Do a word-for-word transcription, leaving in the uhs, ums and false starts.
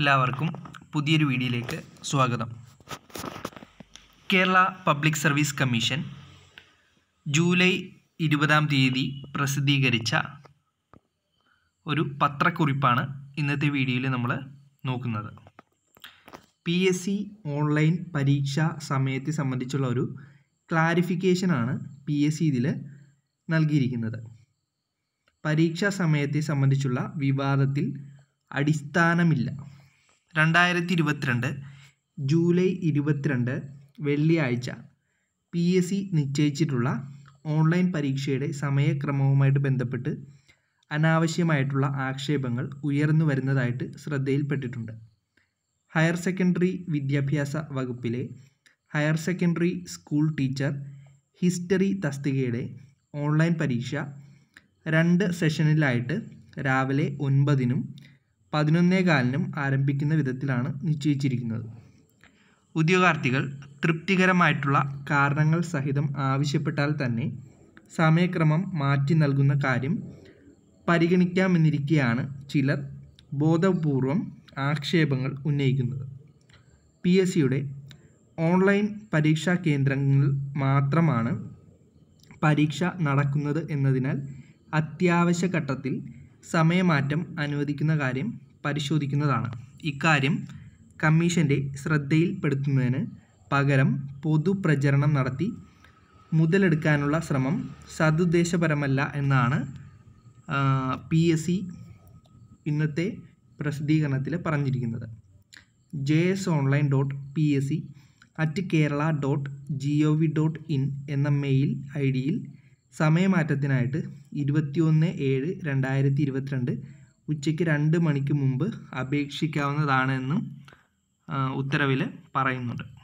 എല്ലാവർക്കും പുതിയൊരു വീഡിയോയിലേക്ക് സ്വാഗതം. Kerala public service commission July ഇരുപതാം തീയതി പ്രസിദ്ധീകരിച്ച ഒരു പത്രക്കുറിപ്പാണ് ഇന്നത്തെ വീഡിയോയിൽ നമ്മൾ നോക്കുന്നത്. പി എസ് സി ഓൺലൈൻ പരീക്ഷാ സമയത്തെ സംബന്ധിച്ചുള്ള ഒരു ക്ലാരിഫിക്കേഷനാണ് പി എസ് സി ഇതിൽ നൽകിയിരിക്കുന്നത്. പരീക്ഷാ സമയത്തെ സംബന്ധിച്ചുള്ള വിവാദത്തിൽ അടിസ്ഥാനമില്ല. രണ്ടായിരത്തി ഇരുപത്തിരണ്ട് ജൂലൈ ഇരുപത്തിരണ്ട് വെള്ളിയാഴ്ച പി എസ് സി നിശ്ചയിച്ചിട്ടുള്ള ഓൺലൈൻ പരീക്ഷയുടെ സമയക്രമവുമായിട്ട് ബന്ധപ്പെട്ട് അനാവശ്യമായിട്ടുള്ള ആക്ഷേപങ്ങൾ ഉയർന്നു വരുന്നതായിട്ട് ശ്രദ്ധയിൽപ്പെട്ടിട്ടുണ്ട്. ഹയർ സെക്കൻഡറി വിദ്യാഭ്യാസ വകുപ്പിലെ higher secondary school teacher history തസ്തികയുടെ ഓൺലൈൻ പരീക്ഷ രണ്ട് സെഷനിലായിട്ട് രാവിലെ ഒൻപതിനും പതിനൊന്നേ കാലിനും ആരംഭിക്കുന്ന വിധത്തിലാണ് നിശ്ചയിച്ചിരിക്കുന്നത്. ഉദ്യോഗാർത്ഥികൾ തൃപ്തികരമായിട്ടുള്ള കാരണങ്ങൾ സഹിതം ആവശ്യപ്പെട്ടാൽ തന്നെ സമയക്രമം മാറ്റി നൽകുന്ന കാര്യം പരിഗണിക്കാമെന്നിരിക്കെയാണ് ചിലർ ബോധപൂർവം ആക്ഷേപങ്ങൾ ഉന്നയിക്കുന്നത്. പി എസ് സിയുടെ ഓൺലൈൻ പരീക്ഷാ കേന്ദ്രങ്ങളിൽ മാത്രമാണ് പരീക്ഷ നടക്കുന്നത് എന്നതിനാൽ അത്യാവശ്യ ഘട്ടത്തിൽ സമയമാറ്റം അനുവദിക്കുന്ന കാര്യം പരിശോധിക്കുന്നതാണ്. ഇക്കാര്യം കമ്മീഷൻ്റെ ശ്രദ്ധയിൽപ്പെടുത്തുന്നതിന് പകരം പൊതുപ്രചരണം നടത്തി മുതലെടുക്കാനുള്ള ശ്രമം സദുദ്ദേശപരമല്ല എന്നാണ് പി എസ് സി ഇന്നത്തെ പ്രസിദ്ധീകരണത്തിൽ പറഞ്ഞിരിക്കുന്നത്. J S online dot P S C at Kerala dot G O V dot in എന്ന മെയിൽ ഐ ഡിയിൽ സമയമാറ്റത്തിനായിട്ട് ഇരുപത്തിയൊന്ന് ഏഴ് രണ്ടായിരത്തി ഇരുപത്തിരണ്ട് ഉച്ചയ്ക്ക് രണ്ട് മണിക്ക് മുമ്പ് അപേക്ഷിക്കാവുന്നതാണെന്നും ഉത്തരവിൽ പറയുന്നുണ്ട്.